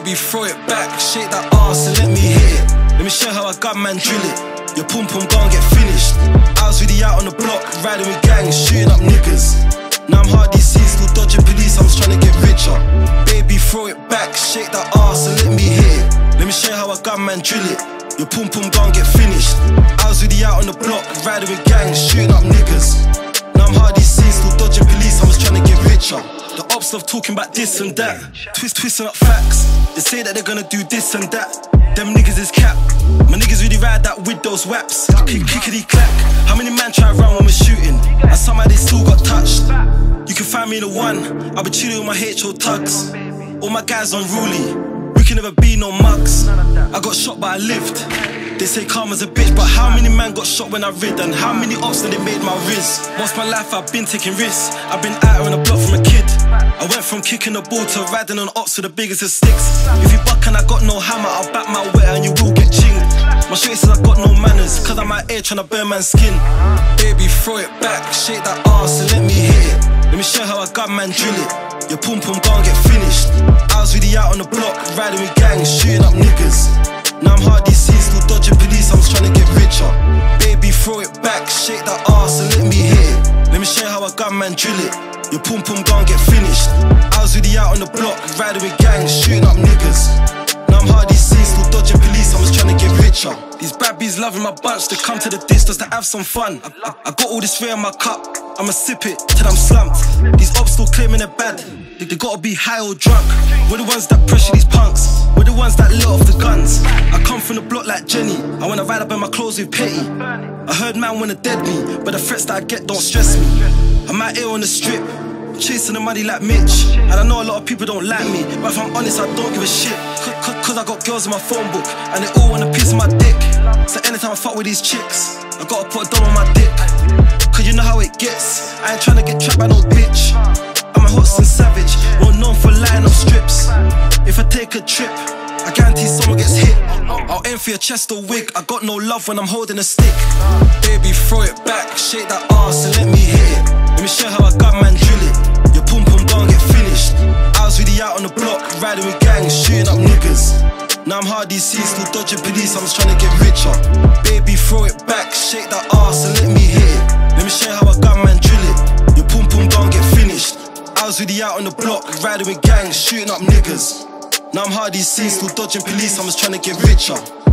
Baby, throw it back, shake that ass and let me hit it. Let me show how I got man drill it. Your pum pum gon' get finished. I was really out on the block, riding with gangs, shooting up niggas. Now I'm hard DC, still dodging police, I'm just trying to get richer. Baby, throw it back, shake that ass and let me hit it. Let me show how I got man drill it. Your pum pum gon' get finished. I was really out on the block, riding with gangs, shooting up niggas. Now I'm hard DC, still dodging police, I'm just trying to get richer. The ops love talking about this and that, twisting up facts. They say that they're gonna do this and that. Them niggas is cap. My niggas really ride that with those waps. Kickity clack. How many man try run when we're shooting? And somehow they still got touched. You can find me in the one. I'll be chilling with my HO tugs. All my guys unruly. We can never be no mugs. I got shot but I lived. They say karma's a bitch, but how many man got shot when I rid? And how many ops that they made my riz? Most my life I've been taking risks. I've been out on the block from a kid. I went from kicking the ball to riding on ops with the biggest of sticks. If you buck and I got no hammer, I'll back my way and you will get chinged. My straight says I got no manners, cause I'm out here trying to burn man's skin. Baby, throw it back, shake that ass and let me hit it. Let me show how I got man drill it. Your pum pum gon' get finished. I was really out on the block, riding with gangs, shooting up niggas. Now I'm hard DC, still dodging police, I'm just trying to get richer. Baby, throw it back, shake that ass and let me hit it. Let me show you how I got man drill it. Your pum pum gon' get finished. I was really out on the block, riding with gangs, shooting up niggas. Now I'm hard DC, still dodging police, I'm just trying to get richer. These bad bees loving my bunch, they come to the diss just to have some fun. I got all this fear in my cup, I'ma sip it till I'm slumped. These ops still claiming they're bad, they gotta be high or drunk. We're the ones that pressure these punks, we're the ones that let off the guns. I come from the block like Jenny, I wanna ride up in my clothes with Petty. I heard man wanna dead me, but the threats that I get don't stress me. I'm out here on the strip, chasing the money like Mitch. And I know a lot of people don't like me, but if I'm honest I don't give a shit. Cause I got girls in my phone book, and they all wanna piece of my dick. So anytime I fuck with these chicks, I gotta put a dome on my dick. Cause you know how it gets, I ain't tryna get trapped by no bitch. I'm a Hudson Savage, well known for lighting up strips. If I take a trip, I guarantee someone gets hit. I'll aim for your chest or wig, I got no love when I'm holding a stick. Baby, throw it back, shake that ass and let me hit it. Let me show how I got man drill it. Your pum pum gon' get finished. I was really out on the block, riding with gangs, shooting up niggas. Now I'm hard DC, still dodging police, I'm just trying to get richer. Baby, throw it back, shake that ass and let me hit it. Let me show you how I got man drill it. Your pum pum gon' get finished. I was really out on the block, riding with gangs, shooting up niggas. Now I'm hard DC, still dodging police, I'm just trying to get richer.